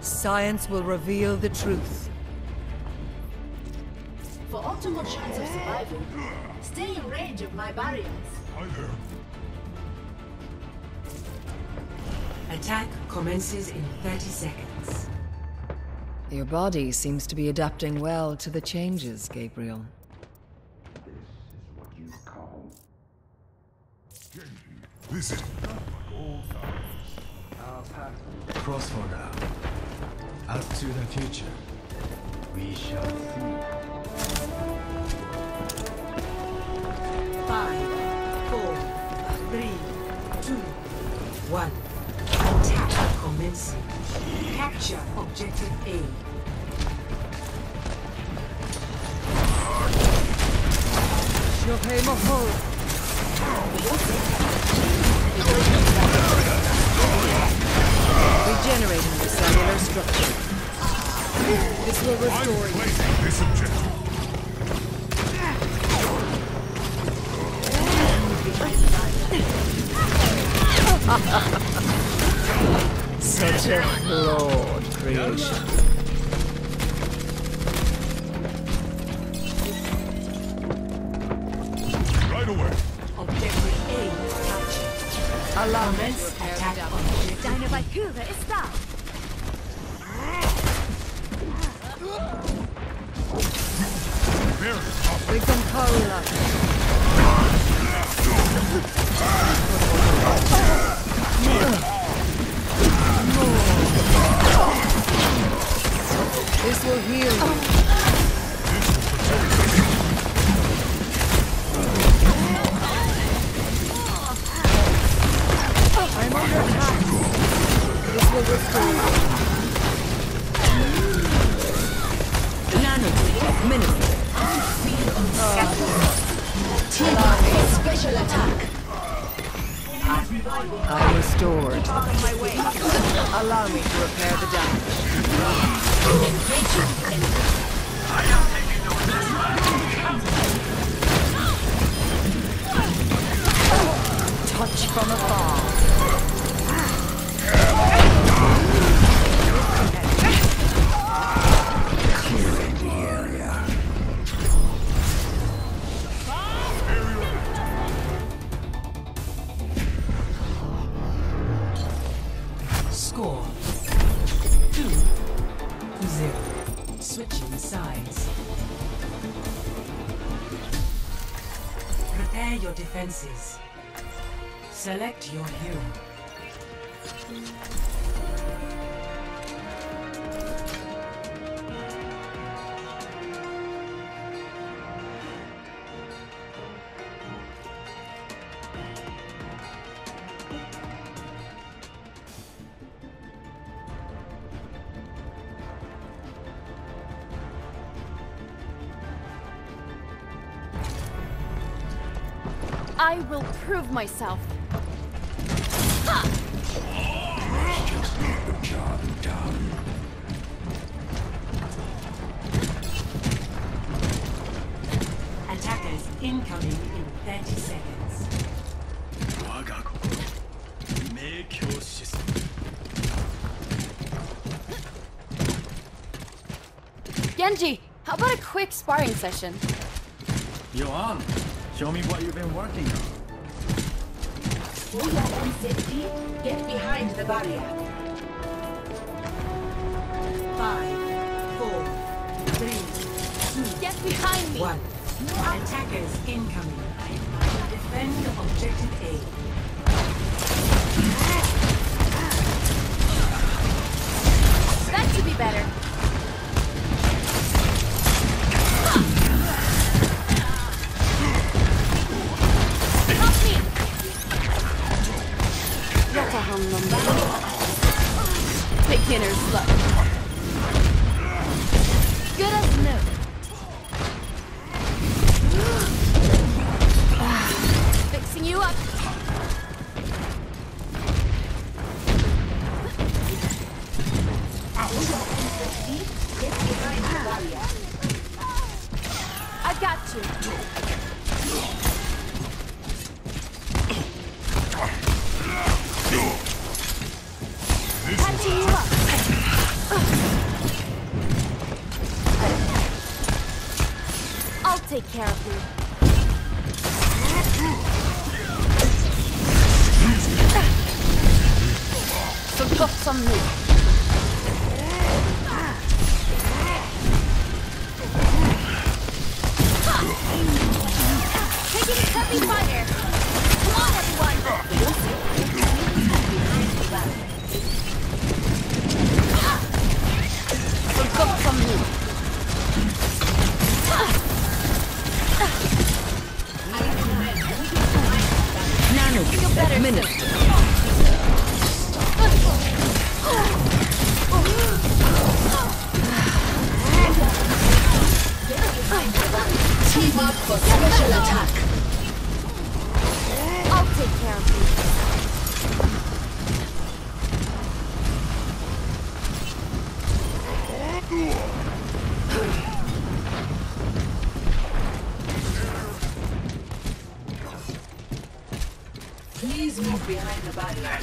Science will reveal the truth. For optimal chance of survival, stay in range of my barriers. Hi there. Attack commences in 30 seconds. Your body seems to be adapting well to the changes, Gabriel. This is what you call This is not my old times. our path. Cross for now. Out to the future. We shall see. 5, 4, 3, 2, 1. Attack commencing. Capture objective A. Shohei Mahol! Regenerating the cellular structure. This will restore you. Placing this objective. Such a flawed creation. Right away. Objective A captured. Commence attack objective. Deine Valkyrie ist da! Very tough. We can Paula. This will heal you. I'm under attack. This will restore you. Nano, minute. Special attack. I'm restored. Allow me to repair the damage. Touch from afar. Clearing the area. Score 2-0. Switching sides. Prepare your defenses. Select your hero. I will prove myself. Just get the job done. Attackers incoming in 30 seconds. Genji, how about a quick sparring session? You're on. Show me what you've been working on. For your own safety, get behind the barrier. 5, 4, 3, 2, Get behind me! 1. Attackers incoming. Defend objective A. That should be better. Help me! Jag tar hand om det. Beginner's luck. Good as new. Fixing you up. Get behind the barrier. I got you. Patching you up. take care of you. Så gott som nu. Taking heavy fire. Come on, everyone. Så gott som nu. Nano, minute. Team up for special attack. I'll take care of you. Please move behind the barrier.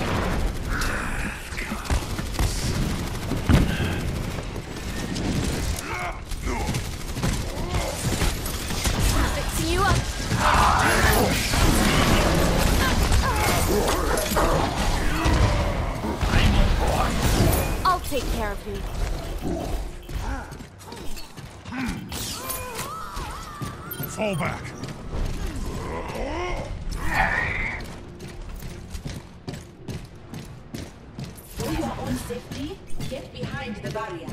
Fixing you up. I'll take care of you. Fall back. For your own safety, get behind the barrier.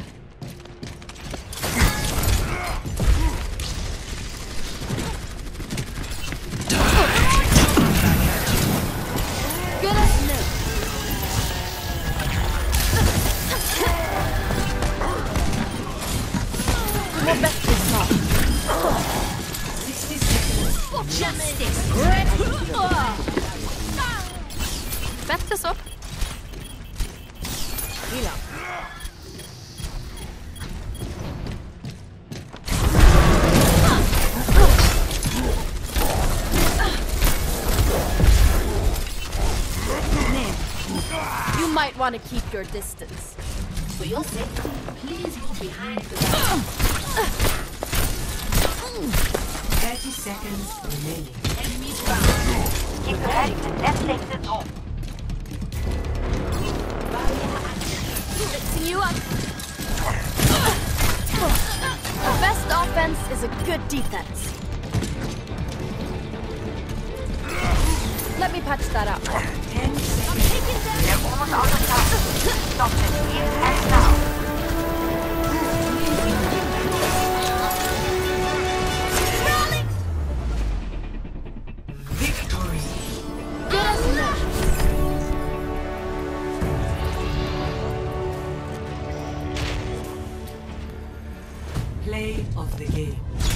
Good as new. We'll bet this off. 60 seconds. Justice. Bet this off. You might want to keep your distance. For your safety, please move behind the barrier. 30 seconds remaining. Enemies found. Keep your head and let's take this home. Barrier active. Fixing you up. The best offense is a good defense. Let me patch that up. 10 seconds. I'm taking them. They're almost out of time. Stop this here and now. Victory. Good as new. Play of the game.